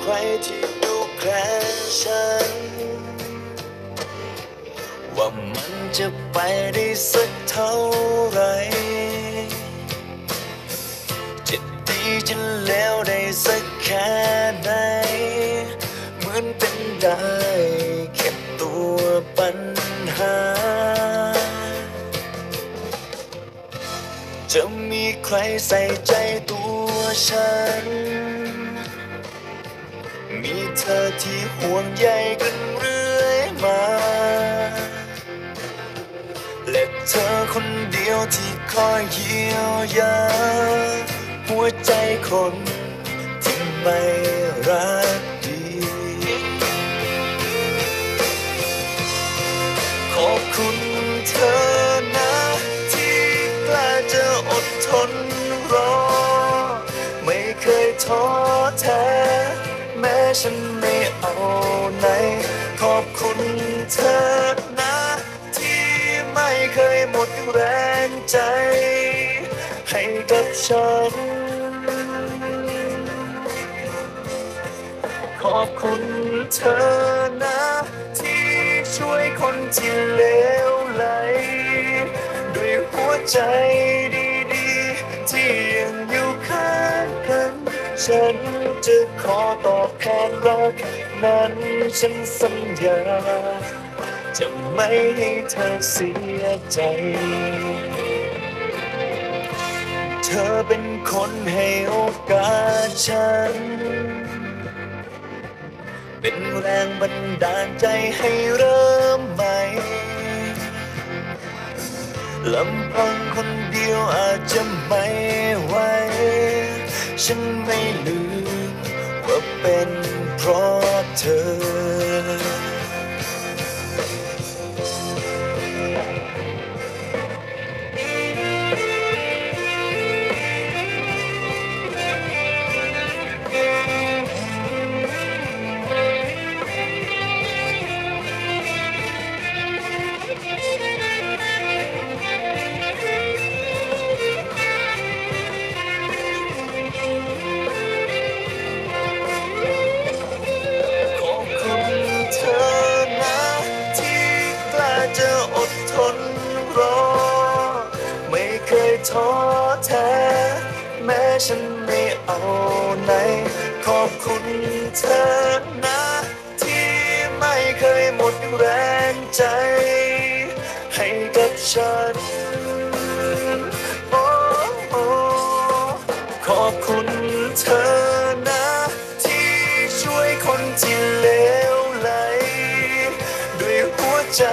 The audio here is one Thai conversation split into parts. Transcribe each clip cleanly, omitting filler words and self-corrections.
ใครที่ดูแคลนฉันว่ามันจะไปได้สักเท่าไรจะดีจะแล้วได้สักแค่ไหนเหมือนเป็นได้แค่ตัวปัญหาจะมีใครใส่ใจตัวฉันมีเธอที่ห่วงใยกันเรื่อยมาและเธอคนเดียวที่คอยเยียวยาหัวใจคนที่ไม่รักดีขอบคุณเธอนะที่กล้าจะอดทนรอไม่เคยท้อแท้แม้ฉันไม่เอาไหนขอบคุณเธอนะที่ไม่เคยหมดแรงใจให้กับฉันขอบคุณเธอนะที่ช่วยคนที่เลวไหลด้วยหัวใจดีๆที่ยังอยู่ข้างกันฉันจะขอตอบแทนรักนั้นฉันสัญญาจะไม่ให้เธอเสียใจเธอเป็นคนให้โอกาสฉันเป็นแรงบันดาลใจให้เริ่มใหม่ลำพังคนเดียวอาจจะไม่ไหวฉันไม่ลืมว่าเป็นเพราะเธอจะอดทนรอไม่เคยท้อแท้แม้ฉันไม่เอาไหนขอบคุณเธอนะที่ไม่เคยหมดแรงใจให้กับฉันโอ้ขอบคุณเธอนะที่ช่วยคนที่เลวไหลด้วยหัวใจ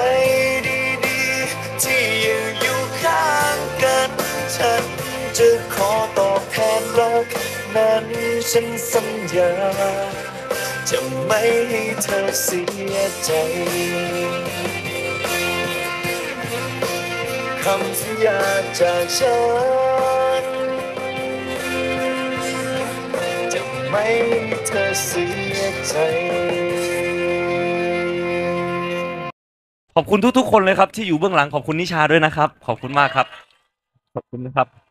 จะขอตอบแทนรักนั้นฉันสัญญาจะไม่ให้เธอเสียใจคำสัญญาจากฉันจะไม่ให้เธอเสียใจขอบคุณทุกๆคนเลยครับที่อยู่เบื้องหลังขอบคุณนิชาด้วยนะครับขอบคุณมากครับขอบคุณนะครับ